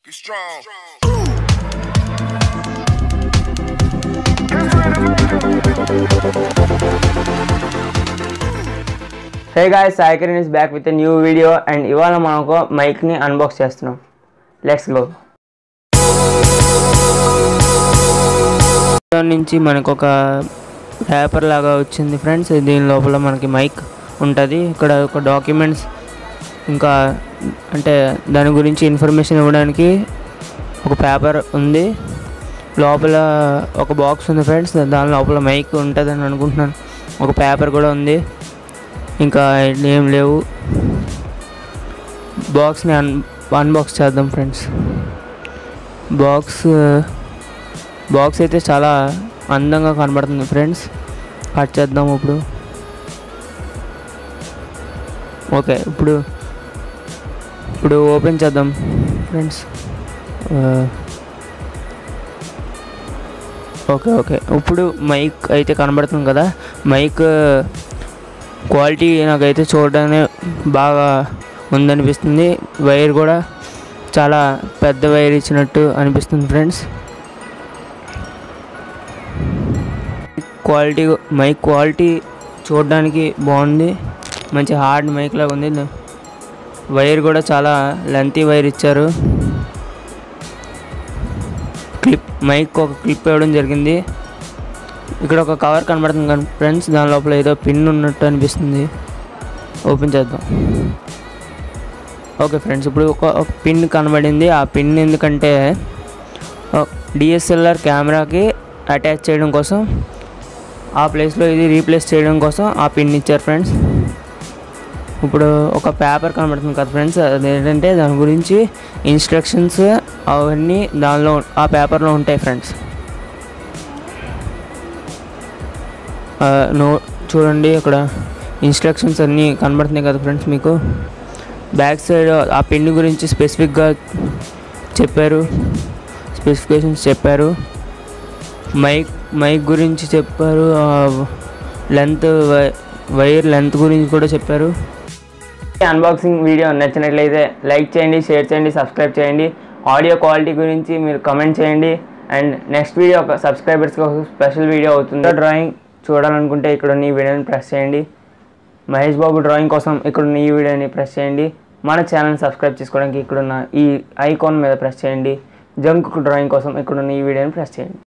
Be strong. Hey guys, Sai Kiran is back with a new video and ఇవాళ మనకు mic ని unbox చేస్తున్నాం. Let's go. నుంచి మనకు ఒక పేపర్ లాగా వచ్చింది ఫ్రెండ్స్. దీని లోపల మనకి మైక్ ఉంటుంది. ఇక్కడ ఒక డాక్యుమెంట్స్ ఇంకా అంటే దాని గురించి ఇన్ఫర్మేషన్ ఇవ్వడానికి ఒక పేపర్ ఉంది. లోపల ఒక బాక్స్ ఉంది ఫ్రెండ్స్. దాని లోపల మైక్ ఉంటుందని అనుకుంటున్నాను. ఒక పేపర్ కూడా ఉంది. ఇంకా ఏం లేవు. బాక్స్ని అన్బాక్స్ చేద్దాం ఫ్రెండ్స్. బాక్స్ అయితే చాలా అందంగా కనబడుతుంది ఫ్రెండ్స్. కట్ చేద్దాం ఇప్పుడు. ఓకే, ఇప్పుడు ఓపెన్ చేద్దాం ఫ్రెండ్స్. ఓకే ఇప్పుడు మైక్ అయితే కనబడుతుంది కదా. మైక్ క్వాలిటీ నాకైతే చూడడానికి బాగా ఉందనిపిస్తుంది. వైర్ కూడా చాలా పెద్ద వైర్ ఇచ్చినట్టు అనిపిస్తుంది ఫ్రెండ్స్. మైక్ క్వాలిటీ చూడడానికి బాగుంది. మంచి హార్డ్ మైక్ లాగా ఉంది. వైర్ కూడా చాలా లెంతీ వైర్ ఇచ్చారు. మైక్ ఒక క్లిప్ ఇవ్వడం జరిగింది. ఇక్కడ ఒక కవర్ కనబడుతుంది కానీ ఫ్రెండ్స్, దాని లోపల ఏదో పిన్ ఉన్నట్టు అనిపిస్తుంది. ఓపెన్ చేద్దాం. ఓకే ఫ్రెండ్స్, ఇప్పుడు ఒక పిన్ కనబడింది. ఆ పిన్ ఎందుకంటే డిఎస్ఎల్ఆర్ కెమెరాకి అటాచ్ చేయడం కోసం, ఆ ప్లేస్లో ఇది రీప్లేస్ చేయడం కోసం ఆ పిన్ ఇచ్చారు ఫ్రెండ్స్. ఇప్పుడు ఒక పేపర్ కనబడుతుంది కదా ఫ్రెండ్స్. అదేంటంటే దాని గురించి ఇన్స్ట్రక్షన్స్ అవన్నీ దానిలో ఆ పేపర్లో ఉంటాయి ఫ్రెండ్స్. చూడండి, అక్కడ ఇన్స్ట్రక్షన్స్ అన్నీ కనబడుతున్నాయి కదా ఫ్రెండ్స్ మీకు. బ్యాక్ సైడ్ ఆ పిన్ గురించి స్పెసిఫిక్గా చెప్పారు, స్పెసిఫికేషన్స్ చెప్పారు. మైక్ గురించి చెప్పారు. వైర్ లెంత్ గురించి కూడా చెప్పారు. అన్బాక్సింగ్ వీడియో నచ్చినట్లయితే లైక్ చేయండి, షేర్ చేయండి, సబ్స్క్రైబ్ చేయండి. ఆడియో క్వాలిటీ గురించి మీరు కమెంట్ చేయండి. అండ్ నెక్స్ట్ వీడియో ఒక సబ్స్క్రైబర్స్కి ఒక స్పెషల్ వీడియో అవుతుంది. డ్రాయింగ్ చూడాలనుకుంటే ఇక్కడ ఉన్న ఈ వీడియోని ప్రెస్ చేయండి. మహేష్ బాబు డ్రాయింగ్ కోసం ఇక్కడ ఉన్న ఈ వీడియోని ప్రెస్ చేయండి. మన ఛానల్ని సబ్స్క్రైబ్ చేసుకోవడానికి ఇక్కడున్న ఈ ఐకాన్ మీద ప్రెస్ చేయండి. జంక్ డ్రాయింగ్ కోసం ఇక్కడున్న ఈ వీడియోని ప్రెస్ చేయండి.